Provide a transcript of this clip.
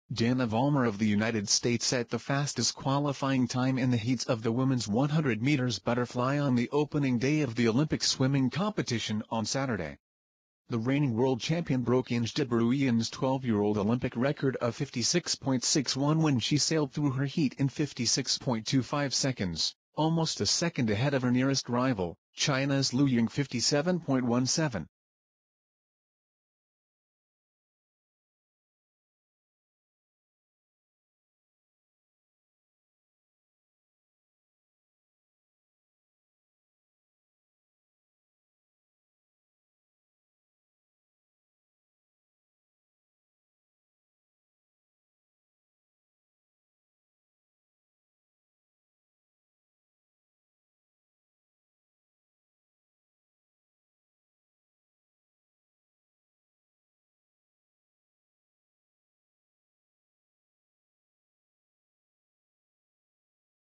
Dana Vollmer of the United States set the fastest qualifying time in the heats of the women's 100 meters butterfly on the opening day of the Olympic swimming competition on Saturday. The reigning world champion broke Inge de Bruyn's 12-year-old Olympic record of 56.61 when she sailed through her heat in 56.25 seconds, almost a second ahead of her nearest rival, China's Lu Ying 57.17.